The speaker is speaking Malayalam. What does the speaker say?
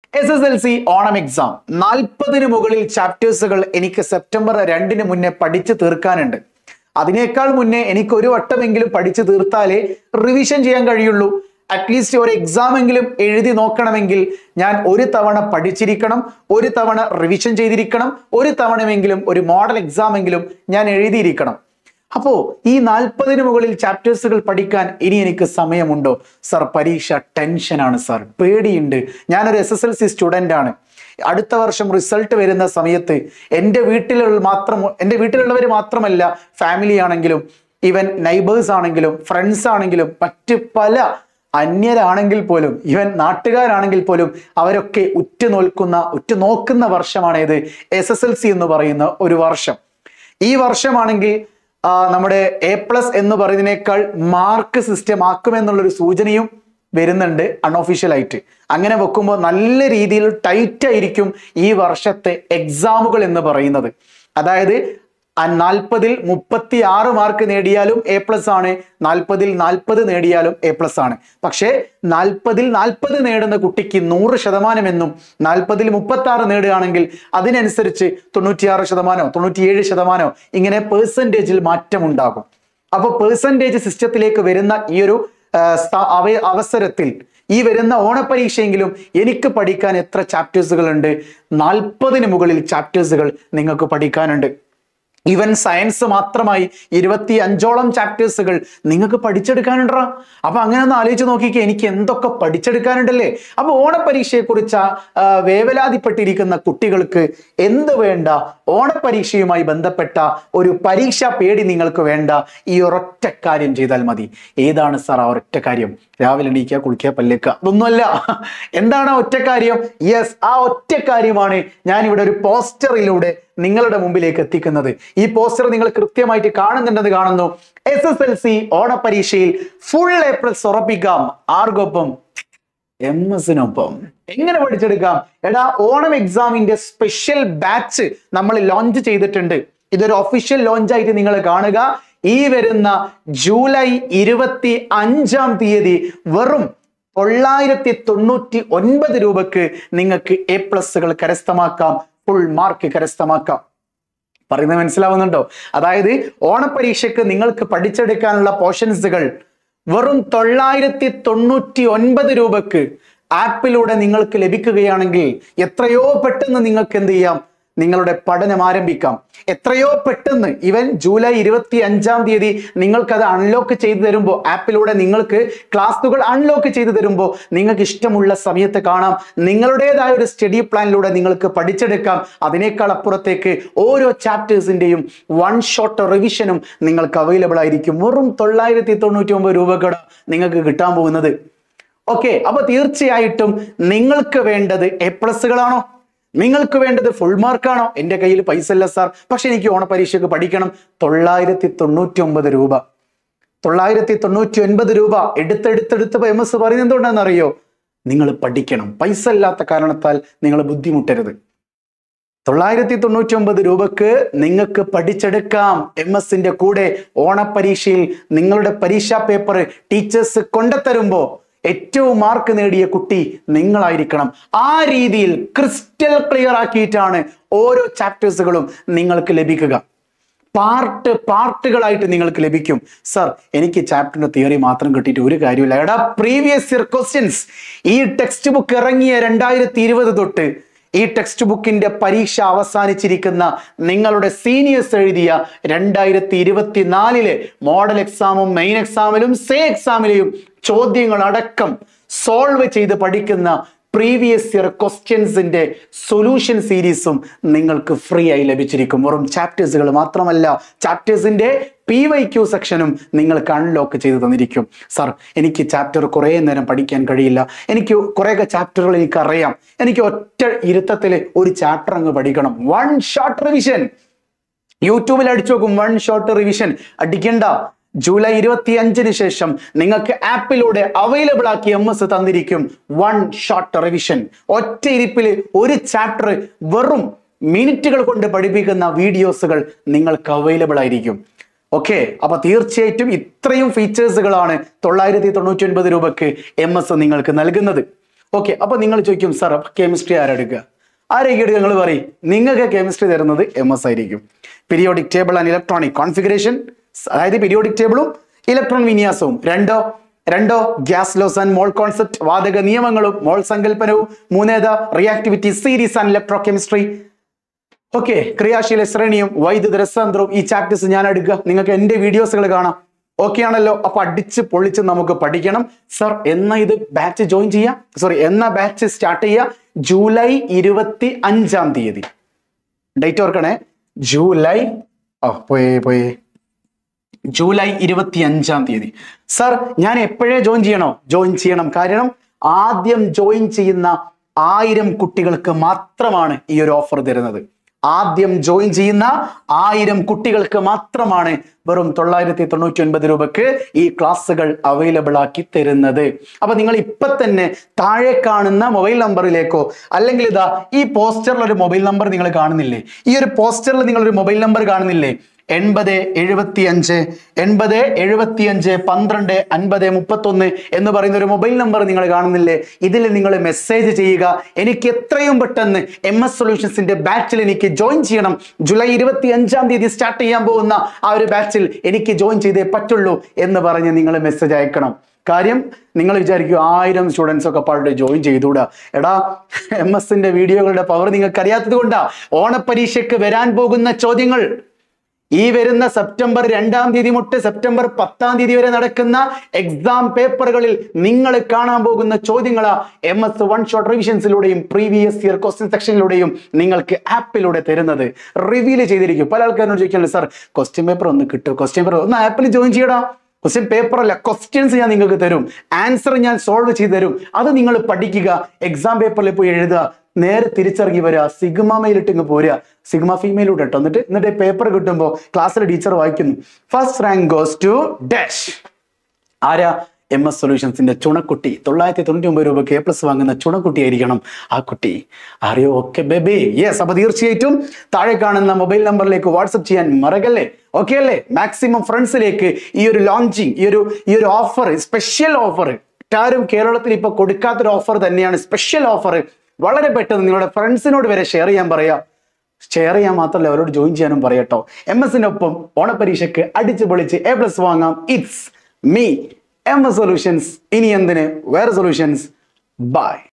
SSLC ഓണം എക്സാം 40-ന് മുകളിൽ ചാപ്റ്റേഴ്സുകൾ എനിക്ക് സെപ്റ്റംബർ 2-ന് മുന്നേ പഠിച്ചു തീർക്കാനുണ്ട്. അതിനേക്കാൾ മുന്നേ എനിക്ക് ഒരു വട്ടമെങ്കിലും പഠിച്ചു തീർത്താലേ റിവിഷൻ ചെയ്യാൻ കഴിയുള്ളൂ. അറ്റ്ലീസ്റ്റ് ഒരു എക്സാം എങ്കിലും എഴുതി നോക്കണമെങ്കിൽ ഞാൻ ഒരു തവണ പഠിച്ചിരിക്കണം, ഒരു തവണ റിവിഷൻ ചെയ്തിരിക്കണം, ഒരു തവണയെങ്കിലും ഒരു മോഡൽ എക്സാം എങ്കിലും ഞാൻ എഴുതിയിരിക്കണം. അപ്പോ ഈ 40-ന് മുകളിൽ ചാപ്റ്റേഴ്സുകൾ പഠിക്കാൻ ഇനി എനിക്ക് സമയമുണ്ടോ? സർ, പരീക്ഷ ടെൻഷനാണ് സർ, പേടിയുണ്ട്. ഞാനൊരു SSLC സ്റ്റുഡൻ്റ് ആണ്. അടുത്ത വർഷം റിസൾട്ട് വരുന്ന സമയത്ത് എൻ്റെ വീട്ടിലുള്ളവർ മാത്രമല്ല, ഫാമിലി ആണെങ്കിലും ഈവൻ നൈബേഴ്സ് ആണെങ്കിലും ഫ്രണ്ട്സ് ആണെങ്കിലും മറ്റ് പല അന്യരാണെങ്കിൽ പോലും ഈവൻ നാട്ടുകാരാണെങ്കിൽ പോലും അവരൊക്കെ ഉറ്റുനോക്കുന്ന വർഷമാണേത് SSLC എന്ന് പറയുന്ന ഒരു വർഷം. ഈ വർഷമാണെങ്കിൽ നമ്മുടെ A+ എന്ന് പറയുന്നതിനേക്കാൾ മാർക്ക് സിസ്റ്റം ആക്കുമെന്നുള്ളൊരു സൂചനയും വരുന്നുണ്ട് അൺഒഫീഷ്യലായിട്ട്. അങ്ങനെ വെക്കുമ്പോൾ നല്ല രീതിയിൽ ടൈറ്റ് ആയിരിക്കും ഈ വർഷത്തെ എക്സാമുകൾ എന്ന് പറയുന്നത്. അതായത് 40-ൽ 36 മാർക്ക് നേടിയാലും A+ ആണ്, 40-ൽ 40 നേടിയാലും A+ ആണ്. പക്ഷേ 40-ൽ 40 നേടുന്ന കുട്ടിക്ക് 100% എന്നും 40-ൽ 36 നേടുകയാണെങ്കിൽ അതിനനുസരിച്ച് 96%, 97% ഇങ്ങനെ പെർസെൻറ്റേജിൽ മാറ്റമുണ്ടാകും. അപ്പോൾ പെർസെൻറ്റേജ് സിസ്റ്റത്തിലേക്ക് വരുന്ന ഈ ഒരു അവസരത്തിൽ ഈ വരുന്ന ഓണപരീക്ഷയെങ്കിലും എനിക്ക് പഠിക്കാൻ എത്ര ചാപ്റ്റേഴ്സുകൾ ഉണ്ട്? 40-ന് മുകളിൽ ചാപ്റ്റേഴ്സുകൾ നിങ്ങൾക്ക് പഠിക്കാനുണ്ട്. ഈവൻ സയൻസ് മാത്രമായി 25ഓളം ചാപ്റ്റേഴ്സുകൾ നിങ്ങൾക്ക് പഠിച്ചെടുക്കാനുണ്ടാ. അപ്പൊ അങ്ങനെ ഒന്ന് ആലോചിച്ച് നോക്കിക്കേ, എനിക്ക് എന്തൊക്കെ പഠിച്ചെടുക്കാനുണ്ടല്ലേ. അപ്പൊ ഓണപരീക്ഷയെക്കുറിച്ച് വേവലാതിപ്പെട്ടിരിക്കുന്ന കുട്ടികൾക്ക് എന്ത് വേണ്ട? ഓണപരീക്ഷയുമായി ബന്ധപ്പെട്ട ഒരു പരീക്ഷാ പേടി നിങ്ങൾക്ക് വേണ്ട. ഈ ഒരൊറ്റ കാര്യം ചെയ്താൽ മതി. ഏതാണ് സാർ ആ ഒരൊറ്റ കാര്യം? രാവിലെ എണീക്കുക, കുളിക്കുക, പല്ലേക്കുക, അതൊന്നുമല്ല. എന്താണ് ആ ഒറ്റ കാര്യം? യെസ്, ആ ഒറ്റ കാര്യമാണ് ഞാൻ ഇവിടെ ഒരു പോസ്റ്ററിലൂടെ നിങ്ങളുടെ മുമ്പിലേക്ക് എത്തിക്കുന്നത്. ഈ പോസ്റ്റർ നിങ്ങൾ കൃത്യമായിട്ട് കാണുന്നുണ്ടെന്ന് കാണുന്നു. SSLC ഓണപരീക്ഷയിൽ ഫുൾ A+ ഉറപ്പിക്കാം. ആർക്കൊപ്പം? MS-നൊപ്പം. എങ്ങനെ പഠിച്ചെടുക്കാം? എടാ, ഓണം എക്സാമിന്റെ സ്പെഷ്യൽ ബാച്ച് നമ്മൾ ലോഞ്ച് ചെയ്തിട്ടുണ്ട്. ഇതൊരു ഒഫീഷ്യൽ ലോഞ്ചായിട്ട് നിങ്ങൾ കാണുക. ഈ വരുന്ന ജൂലൈ 25-ാം തീയതി വെറും 999 രൂപക്ക് നിങ്ങൾക്ക് A+കൾ കരസ്ഥമാക്കാം, ഫുൾ മാർക്ക് കരസ്ഥമാക്കാം. പറയുന്നത് മനസ്സിലാവുന്നുണ്ടോ? അതായത് ഓണപരീക്ഷയ്ക്ക് നിങ്ങൾക്ക് പഠിച്ചെടുക്കാനുള്ള പോർഷൻസുകൾ വെറും 999 രൂപക്ക് ആപ്പിലൂടെ നിങ്ങൾക്ക് ലഭിക്കുകയാണെങ്കിൽ എത്രയോ പെട്ടെന്ന് നിങ്ങൾക്ക് എന്ത് ചെയ്യാം? നിങ്ങളുടെ പഠനം ആരംഭിക്കാം. എത്രയോ പെട്ടെന്ന്. ഈവൻ ജൂലൈ 25-ാം തീയതി നിങ്ങൾക്കത് അൺലോക്ക് ചെയ്തു തരുമ്പോൾ, ആപ്പിലൂടെ നിങ്ങൾക്ക് ക്ലാസ്സുകൾ അൺലോക്ക് ചെയ്തു തരുമ്പോൾ നിങ്ങൾക്ക് ഇഷ്ടമുള്ള സമയത്ത് കാണാം. നിങ്ങളുടേതായ ഒരു സ്റ്റഡി പ്ലാനിലൂടെ നിങ്ങൾക്ക് പഠിച്ചെടുക്കാം. അതിനേക്കാൾ അപ്പുറത്തേക്ക് ഓരോ ചാപ്റ്റേഴ്സിന്റെയും 1 ഷോട്ട് റിവിഷനും നിങ്ങൾക്ക് അവൈലബിൾ ആയിരിക്കും. വെറും 999 രൂപക്കാണ് നിങ്ങൾക്ക് കിട്ടാൻ പോകുന്നത്. ഓക്കെ, അപ്പൊ തീർച്ചയായിട്ടും നിങ്ങൾക്ക് വേണ്ടത് A+കളാണോ? നിങ്ങൾക്ക് വേണ്ടത് ഫുൾ മാർക്കാണോ? എൻ്റെ കയ്യിൽ പൈസ ഇല്ല സാർ, പക്ഷെ എനിക്ക് ഓണപരീക്ഷയ്ക്ക് പഠിക്കണം. 999 രൂപ, 999 രൂപ എടുത്തെടുത്ത് MS പറയുന്നത് എന്തുകൊണ്ടാണെന്നറിയോ? നിങ്ങൾ പഠിക്കണം. പൈസ ഇല്ലാത്ത കാരണത്താൽ നിങ്ങൾ ബുദ്ധിമുട്ടരുത്. 999 രൂപക്ക് നിങ്ങൾക്ക് പഠിച്ചെടുക്കാം. MS-ന്റെ കൂടെ ഓണപരീക്ഷയിൽ നിങ്ങളുടെ പരീക്ഷാ പേപ്പർ ടീച്ചേഴ്സ് കൊണ്ടുതരുമ്പോൾ ഏറ്റവും മാർക്ക് നേടിയ കുട്ടി നിങ്ങളായിരിക്കണം. ആ രീതിയിൽ ക്രിസ്റ്റൽ ആക്കിയിട്ടാണ് ഓരോ ചാപ്റ്റേഴ്സുകളും നിങ്ങൾക്ക് ലഭിക്കുക. പാർട്ടുകളായിട്ട് നിങ്ങൾക്ക് ലഭിക്കും. സർ, എനിക്ക് ചാപ്റ്ററിന്റെ തിയറി മാത്രം കിട്ടിയിട്ട് ഒരു കാര്യമില്ല. എടാ, പ്രീവിയസ് ഇയർ ക്വസ്റ്റ്യൻസ് ഈ ടെക്സ്റ്റ് ബുക്ക് ഇറങ്ങിയ 2020 തൊട്ട് ഈ ടെക്സ്റ്റ് ബുക്കിന്റെ പരീക്ഷ അവസാനിച്ചിരിക്കുന്ന നിങ്ങളുടെ സീനിയേഴ്സ് എഴുതിയ 2024 മോഡൽ എക്സാമും മെയിൻ എക്സാമിലും എക്സാമിലെയും ചോദ്യങ്ങൾ അടക്കം സോൾവ് ചെയ്ത് പഠിക്കുന്ന പ്രീവിയസ് ഇയർ ക്വസ്റ്റ്യൻസിന്റെ സൊല്യൂഷൻ സീരീസും നിങ്ങൾക്ക് ഫ്രീ ആയി ലഭിച്ചിരിക്കും. വെറും ചാപ്റ്റേഴ്സുകൾ മാത്രമല്ല, ചാപ്റ്റേഴ്സിന്റെ PYQ സെക്ഷനും നിങ്ങൾക്ക് അൺലോക്ക് ചെയ്ത് തന്നിരിക്കും. സർ, എനിക്ക് ചാപ്റ്റർ കുറേ നേരം പഠിക്കാൻ കഴിയില്ല, എനിക്ക് കുറേയൊക്കെ ചാപ്റ്ററുകൾ എനിക്കറിയാം, എനിക്ക് ഒറ്റ ഇരുത്തത്തിൽ ഒരു ചാപ്റ്റർ അങ്ങ് പഠിക്കണം. 1 ഷോട്ട് റിവിഷൻ. യൂട്യൂബിൽ അടിച്ചു നോക്കും 1 ഷോട്ട് റിവിഷൻ. അടിക്കണ്ട. ജൂലൈ 25-ന് ശേഷം നിങ്ങൾക്ക് ആപ്പിലൂടെ അവൈലബിൾ ആക്കി MS തന്നിരിക്കും 1 ഷോട്ട് റിവിഷൻ. ഒറ്റ ഇരിപ്പിൽ ഒരു ചാപ്റ്റർ വെറും മിനിറ്റുകൾ കൊണ്ട് പഠിപ്പിക്കുന്ന വീഡിയോസുകൾ നിങ്ങൾക്ക് അവൈലബിൾ ആയിരിക്കും. ഓക്കെ, അപ്പൊ തീർച്ചയായിട്ടും ഇത്രയും ഫീച്ചേഴ്സുകളാണ് 999 രൂപക്ക് MS നിങ്ങൾക്ക് നൽകുന്നത്. ഓക്കെ, അപ്പൊ നിങ്ങൾ ചോദിക്കും സാർ കെമിസ്ട്രി ആരെടുക്കുക, ആരെയൊക്കെ എടുക്കുക? നിങ്ങൾ പറയും, നിങ്ങൾക്ക് കെമിസ്ട്രി തരുന്നത് MS ആയിരിക്കും. Periodic table and electronic configuration, അതായത് പീരിയോഡിക് ടേബിളും ഇലക്ട്രോൺ വിന്യാസവും. രണ്ടോ gas laws and mole concept, വാതക നിയമങ്ങളും മോൾ സങ്കല്പനവും. മൂന്നേതാ reactivity series and electrochemistry. Okay, ക്രിയാശീല ശ്രേണിയും വൈദ്യുത രസതന്ത്രവും. ഈ ചാപ്റ്റേഴ്സ് ഞാൻ എടുക്കുക, നിങ്ങൾക്ക് എന്റെ വീഡിയോസുകൾ കാണാം. ഓക്കെ ആണല്ലോ? അപ്പൊ അടിച്ച് പൊളിച്ച് നമുക്ക് പഠിക്കണം. സർ എന്നാ ഇത് ബാച്ച് ജോയിൻ ചെയ്യാം, എന്നാ ബാച്ച് സ്റ്റാർട്ട് ചെയ്യാം? ജൂലൈ 25 ഡേറ്റ് ഓർക്കണേ. ജൂലൈ 25. സർ ഞാൻ എപ്പോഴേ ജോയിൻ ചെയ്യണോ? ജോയിൻ ചെയ്യണം. കാരണം ആദ്യം ജോയിൻ ചെയ്യുന്ന 1000 കുട്ടികൾക്ക് മാത്രമാണ് ഈ ഒരു ഓഫർ തരുന്നത്. ആദ്യം ജോയിൻ ചെയ്യുന്ന 1000 കുട്ടികൾക്ക് മാത്രമാണ് വെറും 999 രൂപക്ക് ഈ ക്ലാസ്സുകൾ അവൈലബിൾ ആക്കി തരുന്നത്. അപ്പൊ നിങ്ങൾ ഇപ്പൊ തന്നെ താഴെ കാണുന്ന മൊബൈൽ നമ്പറിലേക്കോ, അല്ലെങ്കിൽ ഇതാ ഈ പോസ്റ്ററിൽ ഒരു മൊബൈൽ നമ്പർ നിങ്ങൾ കാണുന്നില്ലേ? ഈ ഒരു പോസ്റ്ററിൽ നിങ്ങൾ ഒരു മൊബൈൽ നമ്പർ കാണുന്നില്ലേ? 8075 12 50 31 എന്ന് പറയുന്ന ഒരു മൊബൈൽ നമ്പർ നിങ്ങൾ കാണുന്നില്ലേ? ഇതിൽ നിങ്ങൾ മെസ്സേജ് ചെയ്യുക, എനിക്ക് എത്രയും പെട്ടെന്ന് MS സൊല്യൂഷൻസിന്റെ ബാച്ചിൽ എനിക്ക് ജോയിൻ ചെയ്യണം, ജൂലൈ 25 സ്റ്റാർട്ട് ചെയ്യാൻ പോകുന്ന ആ ഒരു ബാച്ചിൽ എനിക്ക് ജോയിൻ ചെയ്തേ പറ്റുള്ളൂ എന്ന് പറഞ്ഞ് നിങ്ങൾ മെസ്സേജ് അയക്കണം. കാര്യം നിങ്ങൾ വിചാരിക്കും 1000 സ്റ്റുഡൻസ് ഒക്കെ പാടെ ജോയിൻ ചെയ്തുകൂടാ. എടാ, MS-ന്റെ വീഡിയോകളുടെ പവർ നിങ്ങൾക്ക് അറിയാത്തത് കൊണ്ടാ. ഓണപരീക്ഷയ്ക്ക് വരാൻ പോകുന്ന ചോദ്യങ്ങൾ, ഈ വരുന്ന സെപ്റ്റംബർ 2 മുതൽ സെപ്റ്റംബർ 10 വരെ നടക്കുന്ന എക്സാം പേപ്പറുകളിൽ നിങ്ങൾ കാണാൻ പോകുന്ന ചോദ്യങ്ങളാ MS വൺ ഷോട്ട് റിവിഷൻസിലൂടെയും പ്രീവിയസ് ഇയർ ക്വസ്റ്റ്യൻ സെക്ഷനിലൂടെയും നിങ്ങൾക്ക് ആപ്പിലൂടെ തരുന്നത്. റിവീൽ ചെയ്തിരിക്കും. പല ആൾക്കാരോട് ചോദിക്കാനുണ്ട്, സാർ ക്വസ്റ്റ്യൻ പേപ്പർ ഒന്ന് കിട്ടും, ക്വസ്റ്റ്യൻ പേപ്പർ ഒന്ന് ആപ്പിൽ ജോയിൻ ചെയ്യടാ. ക്വസ്റ്റ്യൻ പേപ്പർ അല്ല, ക്വസ്റ്റ്യൻസ് ഞാൻ നിങ്ങൾക്ക് തരും, ആൻസർ ഞാൻ സോൾവ് ചെയ്ത് തരും. അത് നിങ്ങൾ പഠിക്കുക, എക്സാം പേപ്പറിൽ പോയി എഴുതുക, നേരെ തിരിച്ചിറങ്ങി വരിക, സിഗ്മ മെയിലിട്ട് ഇങ്ങ് പോരുക, സിഗ്മ ഫീമെയിലൂടെ ഇട്ടോ. എന്നിട്ട് പേപ്പർ കിട്ടുമ്പോൾ ക്ലാസ്സിൽ ടീച്ചർ വായിക്കുന്നു, first rank goes to dash. ആരാ? MS സൊല്യൂഷൻസിന്റെ ചുണക്കുട്ടി. 999 രൂപയ്ക്ക് A+ വാങ്ങുന്ന ചുണക്കുട്ടി ആയിരിക്കണം ആ കുട്ടി. അറിയോ? Okay baby, yes. അപ്പൊ തീർച്ചയായിട്ടും താഴെ കാണുന്ന മൊബൈൽ നമ്പറിലേക്ക് വാട്സപ്പ് ചെയ്യാൻ മറക്കല്ലേ. ഓക്കെ അല്ലേ? മാക്സിമം ഫ്രണ്ട്സിലേക്ക് ഈ ഒരു ലോഞ്ചിങ്, ഈ ഒരു ഓഫർ, സ്പെഷ്യൽ ഓഫർ, ആരും കേരളത്തിൽ ഇപ്പൊ കൊടുക്കാത്തൊരു ഓഫർ തന്നെയാണ്, സ്പെഷ്യൽ ഓഫർ. വളരെ പെട്ടെന്ന് നിങ്ങളുടെ ഫ്രണ്ട്സിനോട് വരെ ഷെയർ ചെയ്യാൻ പറയാ. ഷെയർ ചെയ്യാൻ മാത്രമല്ല, അവരോട് ജോയിൻ ചെയ്യാനും പറയട്ടോ. MS-നൊപ്പം ഓണപരീക്ഷയ്ക്ക് അടിച്ചു പൊളിച്ച് A+ വാങ്ങാം. It's me MS solutions. ഇനി എന്തിന് വേറെ സൊല്യൂഷൻസ്. ബൈ.